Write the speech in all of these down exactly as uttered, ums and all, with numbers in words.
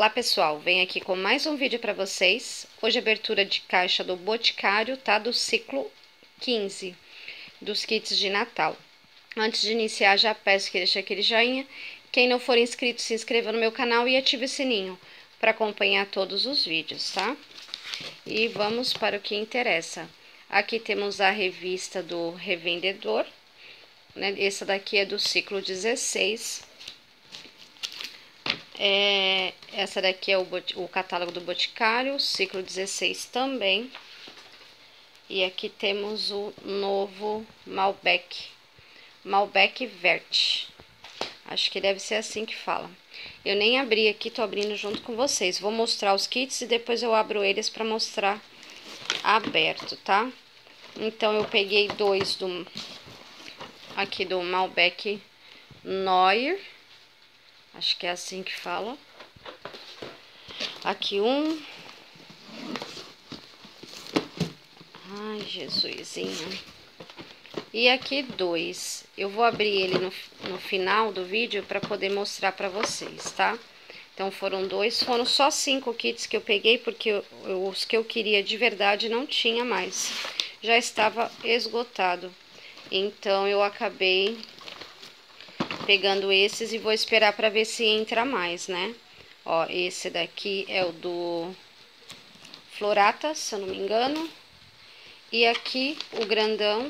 Olá pessoal, venho aqui com mais um vídeo para vocês. Hoje abertura de caixa do Boticário, tá? Do ciclo quinze, dos kits de Natal. Antes de iniciar, já peço que deixe aquele joinha. Quem não for inscrito, se inscreva no meu canal e ative o sininho para acompanhar todos os vídeos, tá? E vamos para o que interessa. Aqui temos a revista do revendedor, né? Essa daqui é do ciclo dezesseis. É, essa daqui é o, o catálogo do Boticário, ciclo dezesseis também. E aqui temos o novo Malbec, Malbec Vert. Acho que deve ser assim que fala. Eu nem abri aqui, tô abrindo junto com vocês. Vou mostrar os kits e depois eu abro eles para mostrar aberto, tá? Então eu peguei dois do aqui do Malbec Noir. Acho que é assim que fala. Aqui um. Ai, Jesusinho. E aqui dois. Eu vou abrir ele no, no final do vídeo para poder mostrar para vocês, tá? Então foram dois. Foram só cinco kits que eu peguei, porque eu, eu, os que eu queria de verdade não tinha mais. Já estava esgotado. Então eu acabei pegando esses e vou esperar para ver se entra mais, né? Ó, esse daqui é o do Florata, se eu não me engano. E aqui o grandão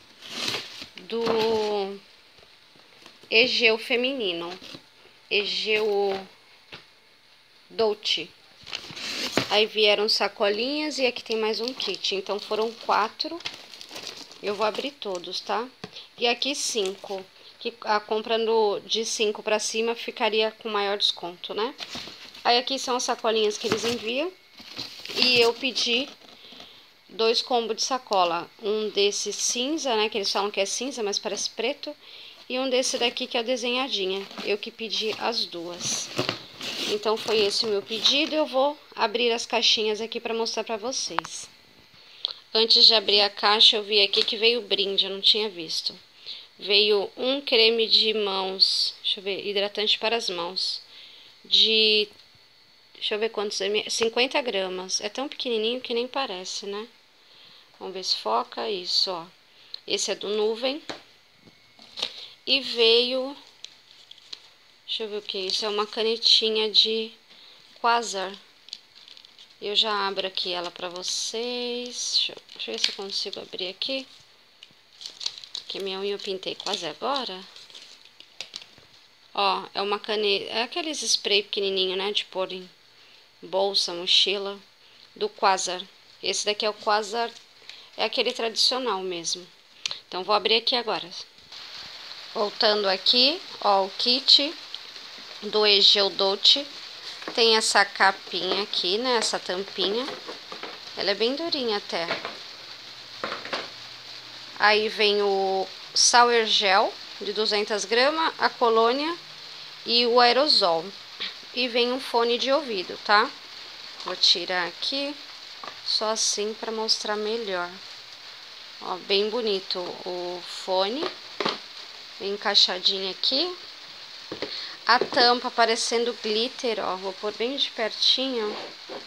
do Egeu feminino, Egeu Dolce. Aí vieram sacolinhas e aqui tem mais um kit. Então foram quatro. Eu vou abrir todos, tá? E aqui cinco. Que a compra no, de cinco para cima ficaria com maior desconto, né? Aí aqui são as sacolinhas que eles enviam. E eu pedi dois combos de sacola. Um desse cinza, né? Que eles falam que é cinza, mas parece preto. E um desse daqui que é desenhadinha. Eu que pedi as duas. Então foi esse o meu pedido. Eu vou abrir as caixinhas aqui para mostrar para vocês. Antes de abrir a caixa, eu vi aqui que veio brinde, eu não tinha visto. Veio um creme de mãos, deixa eu ver, hidratante para as mãos, de, deixa eu ver quantos, cinquenta gramas. É tão pequenininho que nem parece, né? Vamos ver se foca, isso, ó. Esse é do Nuvem. E veio, deixa eu ver o que é isso, é uma canetinha de Quasar. Eu já abro aqui ela para vocês, deixa eu, deixa eu ver se eu consigo abrir aqui. Que minha unha eu pintei quase agora. Ó, é uma caneta, é aqueles spray pequenininho, né, de pôr em bolsa, mochila, do Quasar. Esse daqui é o Quasar, é aquele tradicional mesmo. Então vou abrir aqui agora. Voltando aqui, ó, o kit do Egeu Dolce. Tem essa capinha aqui, né, essa tampinha. Ela é bem durinha até. Aí vem o Sour Gel de duzentas gramas, a colônia e o aerosol. E vem um fone de ouvido, tá? Vou tirar aqui, só assim para mostrar melhor. Ó, bem bonito o fone, bem encaixadinho aqui. A tampa parecendo glitter, ó, vou pôr bem de pertinho.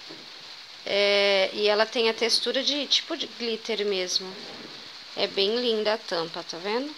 É, e ela tem a textura de tipo de glitter mesmo. É bem linda a tampa, tá vendo?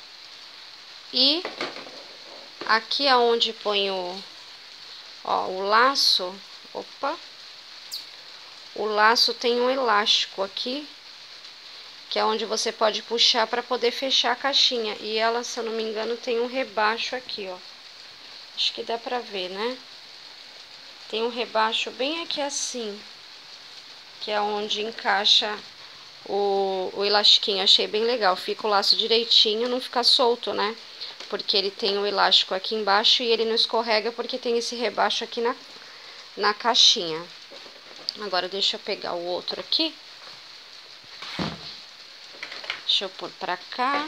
E aqui aonde põe o, ó, o laço, opa, o laço tem um elástico aqui, que é onde você pode puxar para poder fechar a caixinha. E ela, se eu não me engano, tem um rebaixo aqui, ó. Acho que dá pra ver, né? Tem um rebaixo bem aqui assim, que é onde encaixa O, o elastiquinho. Achei bem legal, fica o laço direitinho, não fica solto, né? Porque ele tem o elástico aqui embaixo e ele não escorrega porque tem esse rebaixo aqui na, na caixinha. Agora deixa eu pegar o outro aqui. Deixa eu pôr pra cá.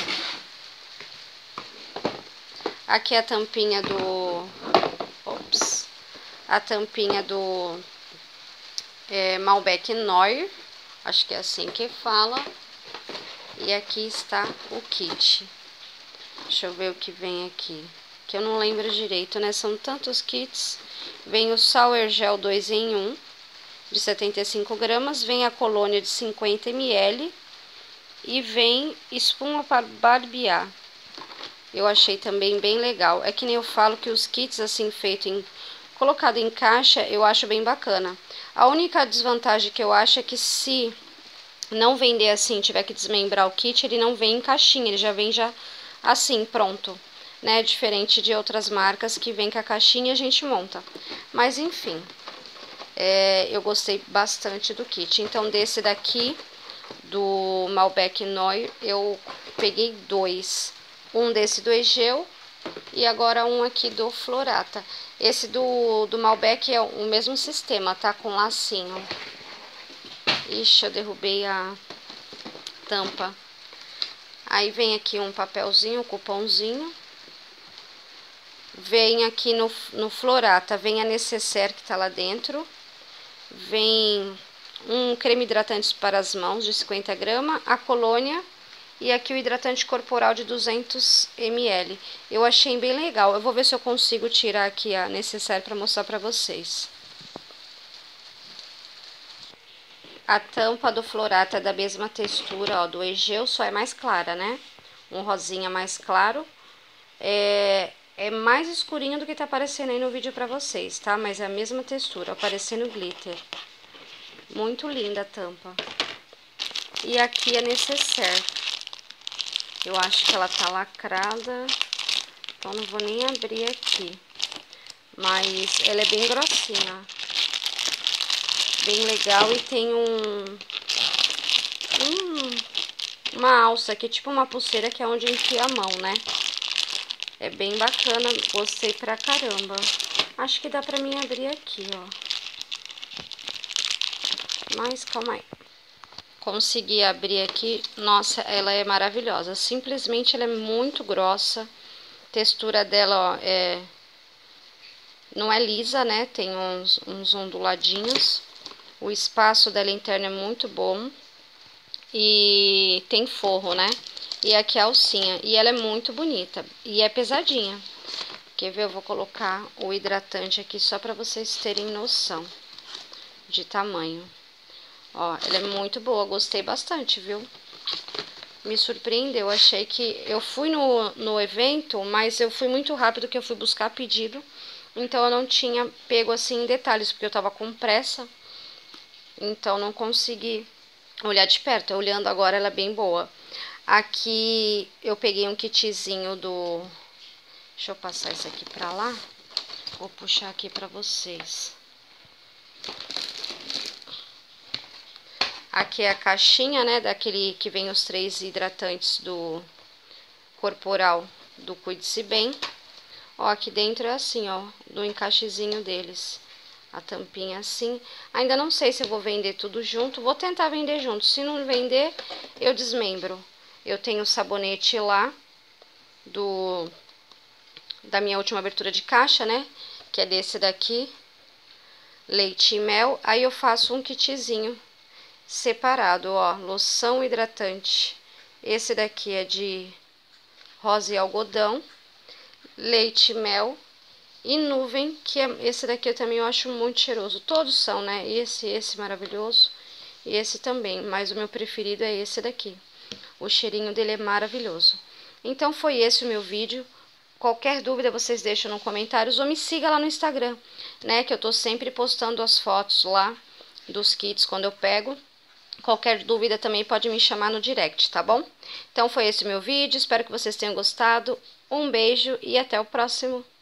Aqui é a tampinha do... Ops. A tampinha do é, Malbec Noir. Acho que é assim que fala. E aqui está o kit. Deixa eu ver o que vem aqui. que eu não lembro direito, né? São tantos kits. Vem o Sour Gel dois em um, de setenta e cinco gramas. Vem a colônia de cinquenta mililitros. E vem espuma para barbear. Eu achei também bem legal. É que nem eu falo que os kits assim feito em colocado em caixa, eu acho bem bacana. A única desvantagem que eu acho é que se não vender assim, tiver que desmembrar o kit, ele não vem em caixinha, ele já vem já assim, pronto, né? Diferente de outras marcas que vem com a caixinha e a gente monta. Mas enfim, é, eu gostei bastante do kit. Então desse daqui, do Malbec Noir, eu peguei dois. Um desse do Egeu e agora um aqui do Florata. Esse do, do Malbec é o mesmo sistema, tá? Com lacinho. Ixi, eu derrubei a tampa. Aí vem aqui um papelzinho, um cupomzinho. Vem aqui no, no Florata, vem a necessaire que tá lá dentro. Vem um creme hidratante para as mãos de cinquenta gramas, a colônia e aqui o hidratante corporal de duzentos mililitros. Eu achei bem legal. Eu vou ver se eu consigo tirar aqui a necessaire para mostrar para vocês. A tampa do Florata é da mesma textura, ó, do Egeu, só é mais clara, né? Um rosinha mais claro. É, é mais escurinho do que tá aparecendo aí no vídeo pra vocês, tá? Mas é a mesma textura, aparecendo glitter. Muito linda a tampa. E aqui a necessaire. Eu acho que ela tá lacrada, então não vou nem abrir aqui. Mas ela é bem grossinha. Bem legal e tem um, um uma alça aqui, tipo uma pulseira que é onde enfia a mão, né? É bem bacana, gostei pra caramba. Acho que dá pra mim abrir aqui, ó. Mas calma aí. Consegui abrir aqui. Nossa, ela é maravilhosa. Simplesmente ela é muito grossa. A textura dela, ó, é... não é lisa, né? Tem uns, uns onduladinhos. O espaço dela interna é muito bom. E tem forro, né? E aqui a alcinha. E ela é muito bonita. E é pesadinha. Quer ver? Eu vou colocar o hidratante aqui só pra vocês terem noção de tamanho. Ó, ela é muito boa. Gostei bastante, viu? Me surpreendeu. Achei que... Eu fui no, no evento, mas eu fui muito rápido que eu fui buscar pedido. Então eu não tinha pego assim em detalhes, porque eu tava com pressa. Então não consegui olhar de perto. Olhando agora ela é bem boa. Aqui eu peguei um kitzinho do... Deixa eu passar isso aqui pra lá. Vou puxar aqui pra vocês. Aqui é a caixinha, né? Daquele que vem os três hidratantes do corporal do Cuide-se Bem. Ó, aqui dentro é assim, ó. Do encaixezinho deles. A tampinha assim. Ainda não sei se eu vou vender tudo junto. Vou tentar vender junto. Se não vender, eu desmembro. Eu tenho o sabonete lá. Do... Da minha última abertura de caixa, né? Que é desse daqui. Leite e mel. Aí eu faço um kitzinho separado, ó. Loção hidratante. Esse daqui é de rosa e algodão. Leite e mel. E nuvem, que é, esse daqui eu também eu acho muito cheiroso. Todos são, né? Esse, esse maravilhoso. E esse também. Mas o meu preferido é esse daqui. O cheirinho dele é maravilhoso. Então foi esse o meu vídeo. Qualquer dúvida vocês deixam nos comentários ou me siga lá no Instagram, né? Que eu tô sempre postando as fotos lá dos kits quando eu pego. Qualquer dúvida também pode me chamar no direct, tá bom? Então foi esse o meu vídeo. Espero que vocês tenham gostado. Um beijo e até o próximo